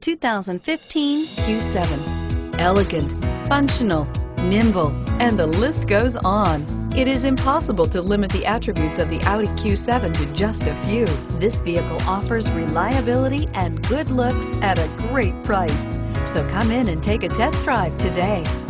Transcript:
2015 Q7. Elegant, functional, nimble, and the list goes on. It is impossible to limit the attributes of the Audi Q7 to just a few. This vehicle offers reliability and good looks at a great price. So come in and take a test drive today.